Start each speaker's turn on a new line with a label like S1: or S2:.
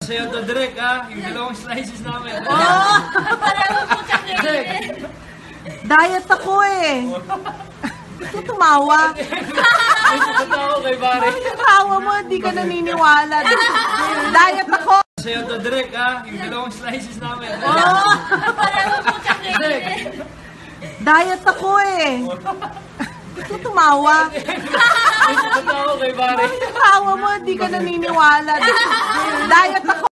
S1: Sa'yo to direct yung dalawang slices namin.
S2: Pareho po chocolate.
S3: Diet ako eh. Ito tumawa.
S1: May pupunta ako kay Barry.
S3: Ang tawa mo, di ka naniniwala. Diet ako.
S1: Sa'yo to direct yung dalawang slices namin.
S2: Pareho po chocolate.
S3: Diet ako eh. Ito tumawa.
S1: May pupunta ako kay Barry.
S3: Ang tawa mo, di ka naniniwala. Diet ako.